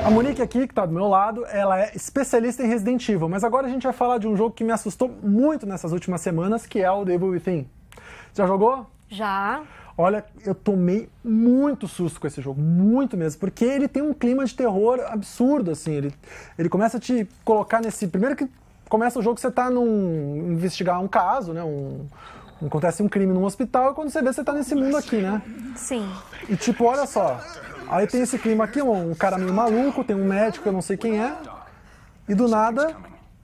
A Monique aqui, que está do meu lado, ela é especialista em Resident Evil, mas agora a gente vai falar de um jogo que me assustou muito nessas últimas semanas, que é o The Evil Within. Já jogou? Já. Olha, eu tomei muito susto com esse jogo, muito mesmo, porque ele tem um clima de terror absurdo, assim, ele começa a te colocar nesse... Primeiro que começa o jogo, você tá investigar um caso, né, acontece um crime num hospital, e quando você vê, você tá nesse mundo aqui, né? Sim. E tipo, olha só, aí tem esse clima aqui, um cara meio maluco, tem um médico, eu não sei quem é, e do nada...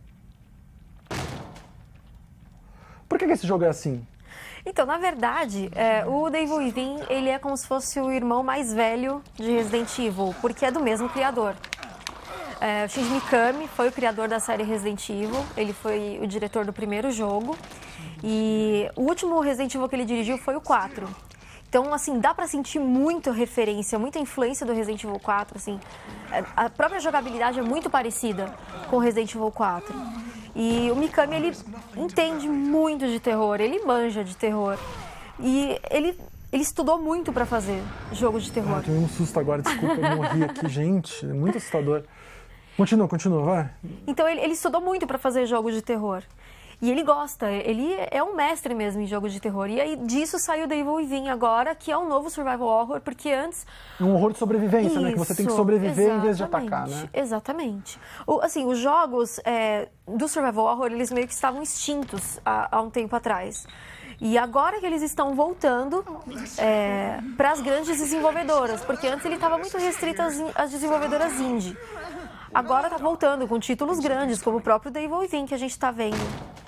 Por que esse jogo é assim? Então, na verdade, o The Evil Within, ele é como se fosse o irmão mais velho de Resident Evil, porque é do mesmo criador. O Shinji Mikami foi o criador da série Resident Evil, ele foi o diretor do primeiro jogo, e o último Resident Evil que ele dirigiu foi o 4. Então, assim, dá pra sentir muita referência, muita influência do Resident Evil 4, assim. A própria jogabilidade é muito parecida com o Resident Evil 4. E o Mikami, ele entende muito de terror, ele manja de terror. E ele estudou muito pra fazer jogo de terror. Eu tomei um susto agora, desculpa, eu morri aqui, gente, é muito assustador. Continua, vai. Então, ele estudou muito pra fazer jogo de terror. E ele gosta, ele é um mestre mesmo em jogo de terror. E aí disso saiu The Evil Within agora, que é um novo survival horror, porque antes... Um horror de sobrevivência, né? Que você tem que sobreviver em vez de atacar, né? Exatamente. Os jogos do survival horror, eles meio que estavam extintos há um tempo atrás. E agora que eles estão voltando para as grandes desenvolvedoras, porque antes ele estava muito restrito às desenvolvedoras indie. Agora está voltando com títulos grandes, como o próprio The Evil Within, que a gente está vendo.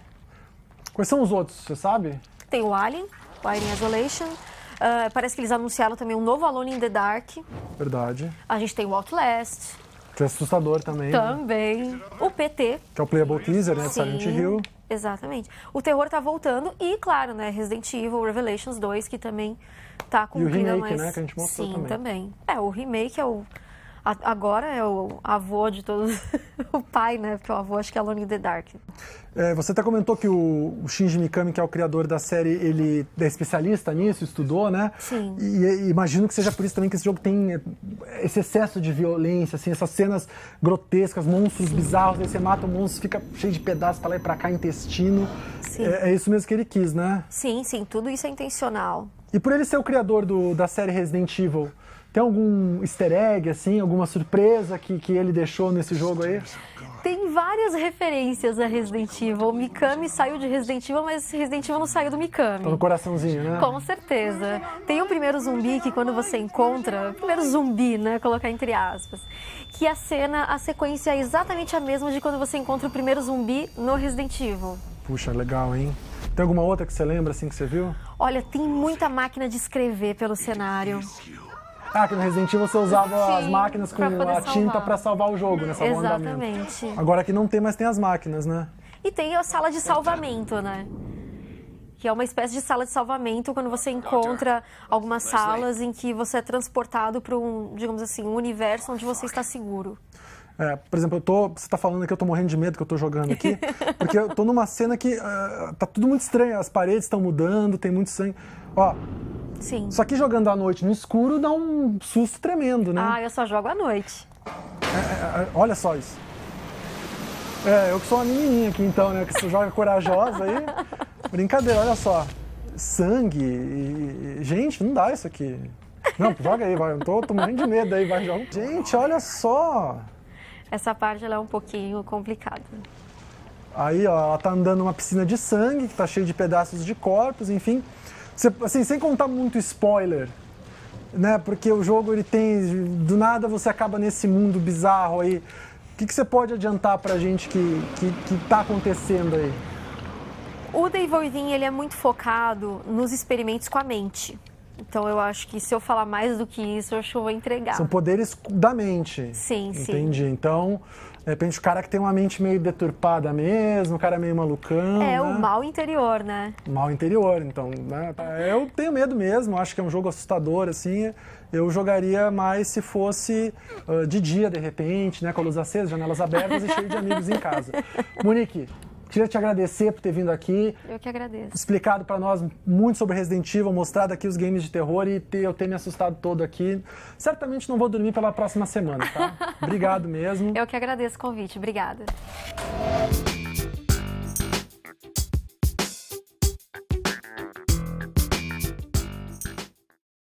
Quais são os outros, você sabe? Tem o Alien Isolation. Parece que eles anunciaram também um novo Alone in the Dark. Verdade. A gente tem o Outlast. Que é assustador também. Também. Né? O PT. Que é o Playable Teaser, né? De Silent Hill. Exatamente. O terror tá voltando e, claro, né? Resident Evil Revelations 2, que também tá com e o remake, né? Que a gente mostrou Sim, também. O remake é o... Agora é o avô de todos, o pai, né? Porque o avô acho que é Alone in the Dark. Você até comentou que o Shinji Mikami, que é o criador da série, ele é especialista nisso, estudou, né? Sim. E imagino que seja por isso também que esse jogo tem esse excesso de violência, assim, essas cenas grotescas, monstros bizarros, aí você mata o monstro, fica cheio de pedaços pra lá e pra cá, intestino. Sim. É isso mesmo que ele quis, né? Sim, tudo isso é intencional. E por ele ser o criador da série Resident Evil, tem algum easter egg, assim, alguma surpresa que ele deixou nesse jogo aí? Tem várias referências a Resident Evil. O Mikami saiu de Resident Evil, mas Resident Evil não saiu do Mikami. Tá no coraçãozinho, né? Com certeza. Tem um primeiro zumbi que quando você encontra... Primeiro zumbi, né? Colocar entre aspas. Que a sequência é exatamente a mesma de quando você encontra o primeiro zumbi no Resident Evil. Puxa, legal, hein? Tem alguma outra que você lembra, assim, que você viu? Olha, tem muita máquina de escrever pelo cenário. Que no Resident Evil você usava as máquinas com a tinta pra salvar o jogo, né? Salvar o andamento. Exatamente. Agora aqui não tem, mas tem as máquinas, né? E tem a sala de salvamento, né? Que é uma espécie de sala de salvamento quando você encontra algumas salas em que você é transportado para digamos assim, um universo onde você está seguro. Por exemplo, você tá falando que eu tô morrendo de medo que eu tô jogando aqui, porque eu tô numa cena que tá tudo muito estranho, as paredes estão mudando, tem muito sangue. Ó, sim. Só que jogando à noite no escuro dá um susto tremendo, né? Eu só jogo à noite. Olha só isso. Eu que sou uma menininha aqui então, né? Que você joga corajosa aí. Brincadeira, olha só. Sangue gente, não dá isso aqui. Não, joga aí, vai. Eu tô morrendo de medo aí, vai, joga. Gente, olha só. Essa parte ela é um pouquinho complicada. Aí, ó, ela tá andando numa piscina de sangue, que tá cheio de pedaços de corpos, enfim. Assim, sem contar muito spoiler, né? Porque o jogo, ele tem... Do nada você acaba nesse mundo bizarro aí. O que você pode adiantar pra gente que tá acontecendo aí? O The Evil Within, ele é muito focado nos experimentos com a mente. Então, eu acho que se eu falar mais do que isso, eu acho que eu vou entregar. São poderes da mente. Sim. Entendi. Então, de repente, o cara que tem uma mente meio deturpada mesmo, o cara meio malucão, né? O mal interior, né? Mal interior, então, né? Eu tenho medo mesmo, acho que é um jogo assustador, assim. Eu jogaria mais se fosse de dia, de repente, né? Com a luz acesa, janelas abertas e cheio de amigos em casa. Monique, Queria te agradecer por ter vindo aqui. Eu que agradeço. Explicado para nós muito sobre Resident Evil, mostrado aqui os games de terror e eu ter me assustado todo aqui. Certamente não vou dormir pela próxima semana, tá? Obrigado mesmo. Eu que agradeço o convite. Obrigada.